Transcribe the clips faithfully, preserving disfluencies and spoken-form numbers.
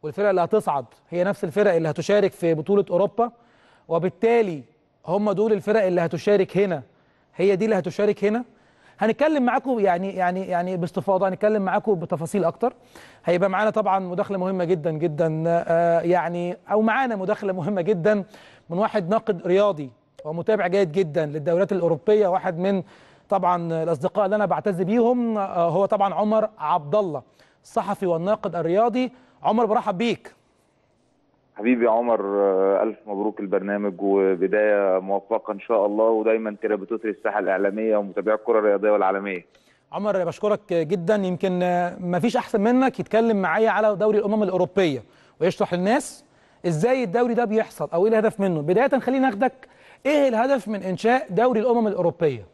والفرق اللي هتصعد هي نفس الفرق اللي هتشارك في بطولة أوروبا، وبالتالي هم دول الفرق اللي هتشارك هنا هي دي اللي هتشارك هنا. هنتكلم معاكم يعني يعني يعني باستفاضه، هنتكلم معاكم بتفاصيل اكتر. هيبقى معانا طبعا مداخله مهمه جدا جدا، آه يعني او معانا مداخله مهمه جدا من واحد ناقد رياضي ومتابع جيد جدا للدوريات الاوروبيه، واحد من طبعا الاصدقاء اللي انا بعتز بيهم، آه هو طبعا عمر عبد الله، الصحفي والناقد الرياضي. عمر برحب بيك. حبيبي يا عمر، ألف مبروك البرنامج وبداية موفقة إن شاء الله، ودايما كده بتثري الساحة الإعلامية ومتابعي الكرة الرياضية والعالمية. عمر بشكرك جدا، يمكن ما فيش أحسن منك يتكلم معايا على دوري الأمم الأوروبية ويشرح للناس إزاي الدوري ده بيحصل أو إيه الهدف منه. بداية خلينا ناخدك، إيه الهدف من إنشاء دوري الأمم الأوروبية؟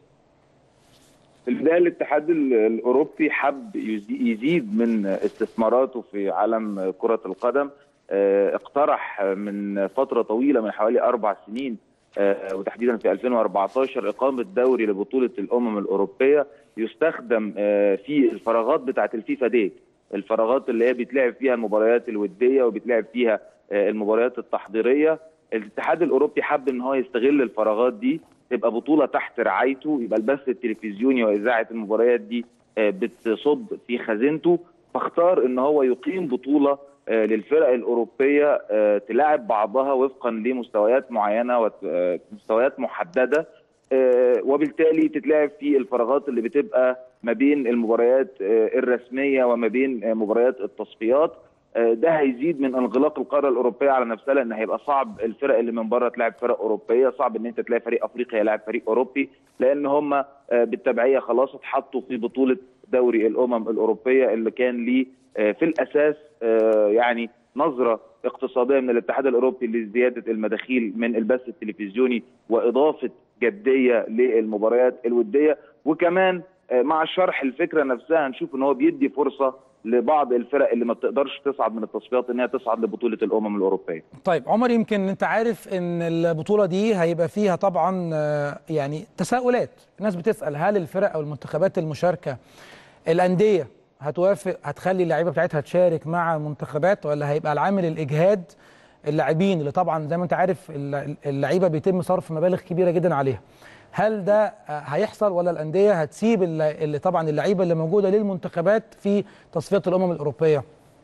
في البداية الاتحاد الأوروبي حب يزيد من استثماراته في عالم كرة القدم. اقترح من فترة طويلة من حوالي أربع سنين وتحديدا في ألفين وأربعتاشر إقامة دوري لبطولة الأمم الأوروبية يستخدم في الفراغات بتاعة الفيفا ديت، الفراغات اللي هي بيتلعب فيها المباريات الودية وبيتلعب فيها المباريات التحضيرية. الاتحاد الأوروبي حب إن هو يستغل الفراغات دي، تبقى بطولة تحت رعايته، يبقى البث التلفزيوني وإذاعة المباريات دي بتصد في خزينته، فاختار إن هو يقيم بطولة للفرق الأوروبية تلاعب بعضها وفقا لمستويات معينة ومستويات محددة، وبالتالي تتلعب في الفراغات اللي بتبقى ما بين المباريات الرسمية وما بين مباريات التصفيات. ده هيزيد من انغلاق القاره الاوروبيه على نفسها، لان هيبقى صعب الفرق اللي من بره تلاعب فرق اوروبيه، صعب ان انت تلاقي فريق افريقي يلاعب فريق اوروبي، لان هم بالتبعيه خلاص اتحطوا في بطوله دوري الامم الاوروبيه اللي كان ليه في الاساس يعني نظره اقتصاديه من الاتحاد الاوروبي لزياده المداخيل من البث التلفزيوني واضافه جديه للمباريات الوديه، وكمان مع شرح الفكره نفسها هنشوف ان هو بيدي فرصه لبعض الفرق اللي ما بتقدرش تصعد من التصفيات ان هي تصعد لبطوله الامم الاوروبيه. طيب عمر، يمكن انت عارف ان البطوله دي هيبقى فيها طبعا يعني تساؤلات، الناس بتسال هل الفرق او المنتخبات المشاركه الانديه هتوافق هتخلي اللعيبه بتاعتها تشارك مع منتخبات، ولا هيبقى العامل الاجهاد اللاعبين اللي طبعا زي ما انت عارف اللعيبه بيتم صرف مبالغ كبيره جدا عليها. هل ده هيحصل ولا الانديه هتسيب اللي طبعا اللعيبه اللي موجوده للمنتخبات في تصفيات الامم الاوروبيه؟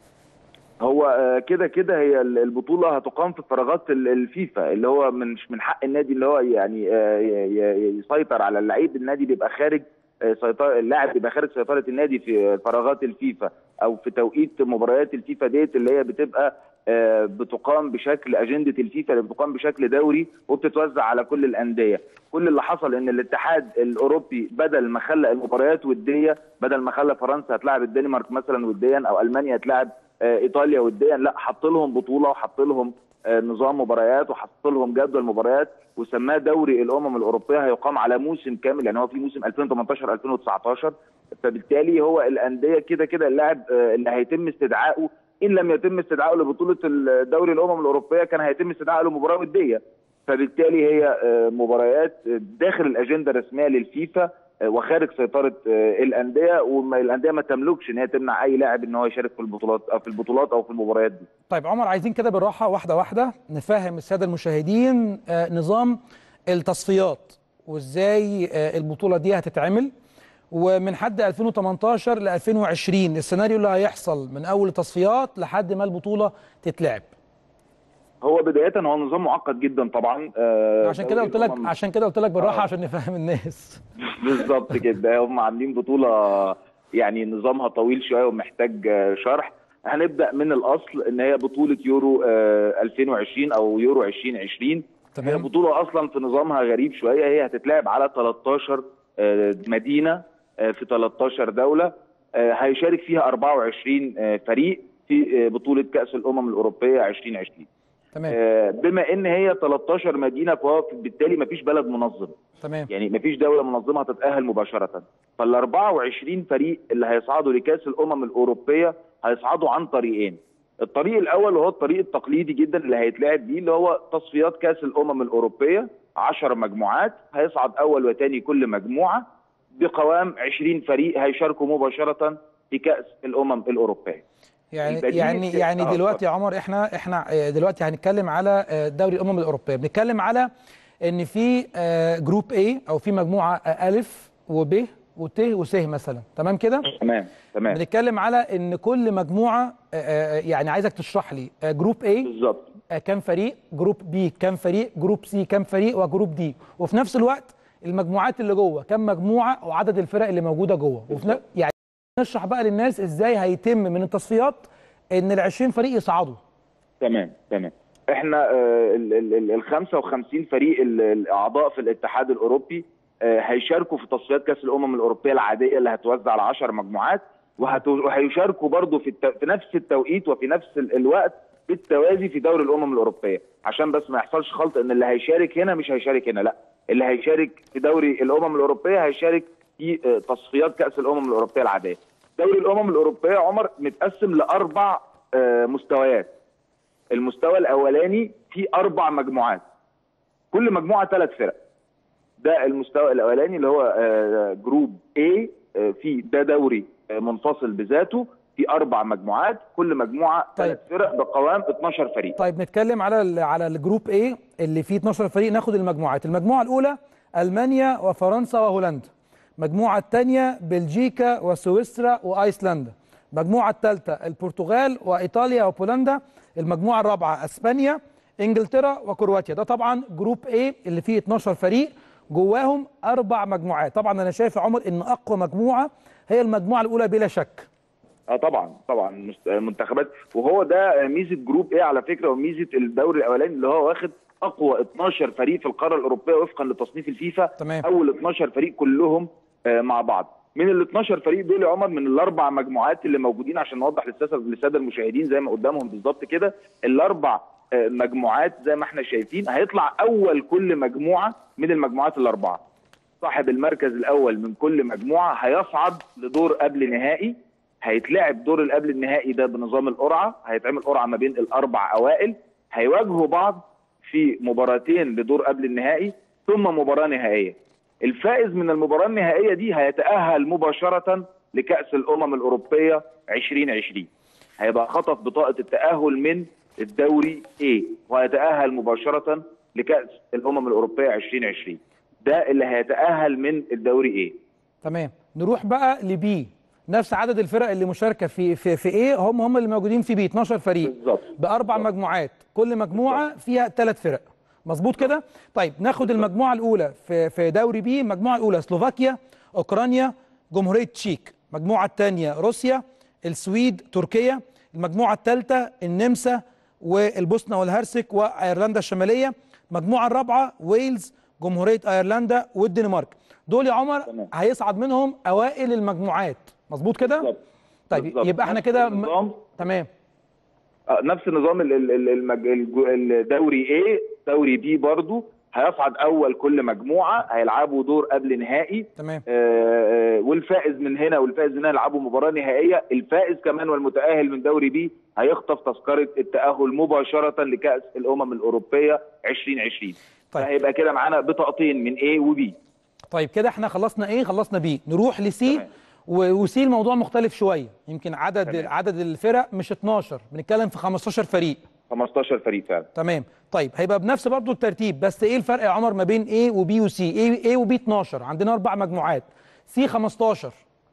هو كده كده هي البطوله هتقام في فراغات الفيفا، اللي هو مش من حق النادي اللي هو يعني يسيطر على اللعيب. النادي بيبقى خارج سيطره، اللاعب بيبقى خارج سيطره النادي في فراغات الفيفا او في توقيت مباريات الفيفا ديت اللي هي بتبقى بتقام بشكل اجنده الفيفا اللي بتقام بشكل دوري وبتتوزع على كل الانديه. كل اللي حصل ان الاتحاد الاوروبي بدل ما خلى المباريات وديه، بدل ما خلى فرنسا هتلاعب الدنمارك مثلا وديا او المانيا هتلاعب ايطاليا وديا، لا حط لهم بطوله وحط لهم نظام مباريات وحط لهم جدول مباريات وسماه دوري الامم الاوروبيه، هيقام على موسم كامل، يعني هو في موسم ألفين وتمنتاشر ألفين وتسعتاشر. فبالتالي هو الانديه كده كده اللاعب اللي هيتم استدعائه ان لم يتم استدعائه لبطوله دوري الامم الاوروبيه كان هيتم استدعائه لمباراه وديه. فبالتالي هي مباريات داخل الاجنده الرسميه للفيفا وخارج سيطره الانديه، والانديه ما تملكش ان هي تمنع اي لاعب ان هو يشارك في البطولات او في البطولات او في المباريات دي. طيب عمر، عايزين كده بالراحه واحده واحده نفهم الساده المشاهدين نظام التصفيات وازاي البطوله دي هتتعمل، ومن حد ألفين وتمنتاشر ل ألفين وعشرين السيناريو اللي هيحصل من اول التصفيات لحد ما البطوله تتلعب. هو بدايه هو نظام معقد جدا طبعا، عشان كده قلت لك عشان كده قلت لك بالراحه آه. عشان نفهم الناس. بالظبط كده، هم عاملين بطوله يعني نظامها طويل شويه ومحتاج شرح. هنبدا من الاصل ان هي بطوله يورو ألفين وعشرين او يورو ألفين وعشرين. تمام. هي بطوله اصلا في نظامها غريب شويه، هي هتتلعب على تلتاشر مدينه في تلتاشر دوله، هيشارك فيها أربعة وعشرين فريق في بطوله كاس الامم الاوروبيه ألفين وعشرين. تمام. بما ان هي تلتاشر مدينه فهو بالتالي مفيش بلد منظم. تمام. يعني مفيش دوله منظمه هتتاهل مباشره، فال أربعة وعشرين فريق اللي هيصعدوا لكاس الامم الاوروبيه هيصعدوا عن طريقين. الطريق الاول وهو الطريق التقليدي جدا اللي هيتلعب بيه، اللي هو تصفيات كاس الامم الاوروبيه، عشر مجموعات، هيصعد اول وثاني كل مجموعه بقوام عشرين فريق هيشاركوا مباشره في كاس الامم الاوروبيه. يعني يعني يعني دلوقتي يا عمر احنا احنا دلوقتي هنتكلم على دوري الامم الاوروبيه، بنتكلم على ان في جروب A او في مجموعه الف وب وت وس مثلا، تمام كده؟ تمام تمام. بنتكلم على ان كل مجموعه، يعني عايزك تشرح لي جروب A بالظبط كام فريق، جروب B كام فريق، جروب C كام فريق، وجروب D، وفي نفس الوقت المجموعات اللي جوه كام مجموعه وعدد الفرق اللي موجوده جوه، وفي يعني نشرح بقى للناس ازاي هيتم من التصفيات ان ال عشرين فريق يصعدوا. تمام تمام. احنا ال خمسة وخمسين فريق الاعضاء في الاتحاد الاوروبي هيشاركوا في تصفيات كاس الامم الاوروبيه العاديه اللي هتوزع على عشر مجموعات، وهيشاركوا برضه في, الت... في نفس التوقيت وفي نفس الوقت بالتوازي في دوري الامم الاوروبيه، عشان بس ما يحصلش خلط ان اللي هيشارك هنا مش هيشارك هنا، لا، اللي هيشارك في دوري الامم الاوروبيه هيشارك في تصفيات كاس الامم الاوروبيه العاديه. دوري الامم الاوروبيه يا عمر متقسم لاربع مستويات. المستوى الاولاني فيه اربع مجموعات، كل مجموعه ثلاث فرق. ده المستوى الاولاني اللي هو جروب A، في ده دوري منفصل بذاته في اربع مجموعات، كل مجموعه ثلاث طيب. فرق بقوام اتناشر فريق. طيب نتكلم على على الجروب A اللي فيه اتناشر فريق، ناخد المجموعات. المجموعه الاولى المانيا وفرنسا وهولندا، المجموعه الثانيه بلجيكا وسويسرا وايسلندا، المجموعه الثالثه البرتغال وايطاليا وبولندا، المجموعه الرابعه اسبانيا انجلترا وكرواتيا. ده طبعا جروب A اللي فيه اتناشر فريق جواهم اربع مجموعات. طبعا انا شايف يا عمر ان اقوى مجموعه هي المجموعه الاولى بلا شك. اه طبعا طبعا منتخبات، وهو ده ميزه جروب A على فكره، وميزه الدوري الاولاني اللي هو واخد اقوى اتناشر فريق في القاره الاوروبيه وفقا لتصنيف الفيفا. تمام. اول اتناشر فريق كلهم آه مع بعض. من ال اتناشر فريق دول يا عمر، من الاربع مجموعات اللي موجودين عشان نوضح للساده المشاهدين زي ما قدامهم بالظبط كده، الاربع آه مجموعات زي ما احنا شايفين، هيطلع اول كل مجموعه من المجموعات الاربعه. صاحب المركز الاول من كل مجموعه هيصعد لدور قبل نهائي. هيتلعب دور اللي قبل النهائي ده بنظام القرعه، هيتعمل قرعه ما بين الاربع اوائل، هيواجهوا بعض في مباراتين لدور قبل النهائي ثم مباراه نهائيه. الفائز من المباراه النهائيه دي هيتاهل مباشره لكاس الامم الاوروبيه عشرين عشرين. هيبقى خطف بطاقه التاهل من الدوري A وهيتاهل مباشره لكاس الامم الاوروبيه عشرين عشرين. ده اللي هيتاهل من الدوري A. تمام. نروح بقى لبي، نفس عدد الفرق اللي مشاركه في في في ايه هم هم اللي موجودين في بي، اتناشر فريق بالظبط باربع بالزبط. مجموعات، كل مجموعه بالزبط. فيها ثلاث فرق، مظبوط كده؟ طيب ناخد بالزبط. المجموعه الاولى في في دوري بي. المجموعه الاولى سلوفاكيا، اوكرانيا، جمهوريه تشيك. المجموعه الثانيه روسيا، السويد، تركيا. المجموعه الثالثه النمسا والبوسنه والهرسك وايرلندا الشماليه. المجموعه الرابعه ويلز، جمهوريه ايرلندا والدنمارك. دول يا عمر تمام. هيصعد منهم اوائل المجموعات، مظبوط كده؟ بالظبط. طيب بالزبط. يبقى احنا كده م... تمام. آه نفس النظام المج... الدوري A. دوري B برضو هيصعد اول كل مجموعه، هيلعبوا دور قبل نهائي. تمام. آه والفائز من هنا والفائز من هنا يلعبوا مباراه نهائيه. الفائز كمان والمتاهل من دوري B هيخطف تذكره التاهل مباشره لكاس الامم الاوروبيه عشرين عشرين. طيب. فهيبقى كده معانا بطاقتين من A و B. طيب كده احنا خلصنا ايه؟ خلصنا بي. نروح لسي. وسي الموضوع مختلف شويه، يمكن عدد تمام. عدد الفرق مش اتناشر، بنتكلم في خمستاشر فريق. خمستاشر فريق فعلا. تمام. طيب هيبقى بنفس برضو الترتيب، بس ايه الفرق يا عمر ما بين A وبي وسي؟ A, A وبي اتناشر، عندنا اربع مجموعات، سي خمستاشر.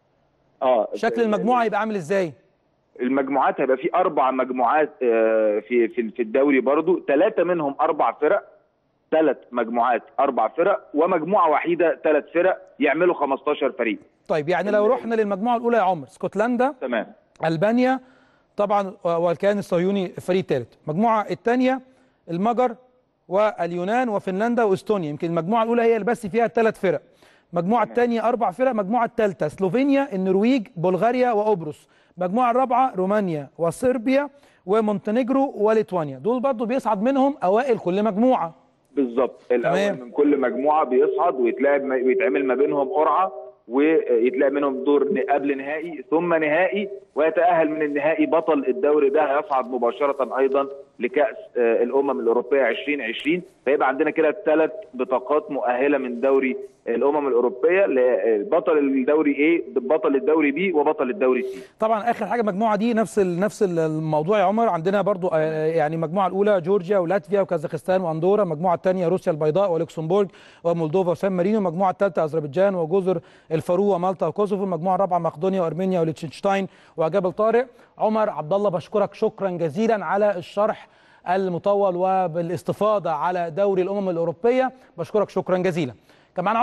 اه شكل المجموعه هيبقى عامل ازاي؟ المجموعات هيبقى في اربع مجموعات في في في الدوري برضو، ثلاثه منهم اربع فرق، ثلاث مجموعات اربع فرق، ومجموعه وحيده ثلاث فرق، يعملوا خمستاشر فريق. طيب يعني لو رحنا للمجموعه الاولى يا عمر، اسكتلندا، تمام، البانيا طبعا والكيان الصهيوني الفريق الثالث. المجموعه الثانيه المجر واليونان وفنلندا واستونيا، يمكن المجموعه الاولى هي اللي بس فيها ثلاث فرق. المجموعه الثانيه اربع فرق. المجموعه الثالثه سلوفينيا، النرويج، بلغاريا وقبرص. المجموعه الرابعه رومانيا وصربيا ومونتينيجرو وليتوانيا. دول برضو بيصعد منهم اوائل كل مجموعه. بالظبط، الاول من كل مجموعه بيصعد ويتلعب ويتعمل ما بينهم قرعه، ويتلعب منهم دور قبل نهائي ثم نهائي، ويتأهل من النهائي بطل الدوري ده هيصعد مباشرة أيضا لكأس الأمم الأوروبية عشرين عشرين. فيبقى عندنا كده ثلاث بطاقات مؤهلة من دوري الامم الاوروبيه لبطل الدوري ايه، بطل الدوري بي، وبطل الدوري سي. طبعا اخر حاجه المجموعه دي نفس نفس الموضوع يا عمر. عندنا برضو يعني المجموعه الاولى جورجيا ولاتفيا وكازاخستان واندورا، المجموعه الثانيه روسيا البيضاء ولوكسمبورغ ومولدوفا وسان مارينو، المجموعه الثالثه اذربيجان وجزر الفارو ومالطا وكوسوفو، المجموعه الرابعه مقدونيا وارمينيا وليتشنشتاين وجبل طارق. عمر عبد الله بشكرك شكرا جزيلا على الشرح المطول وبالاستفاضه على دوري الامم الاوروبيه، بشكرك شكرا جزيلا. كمان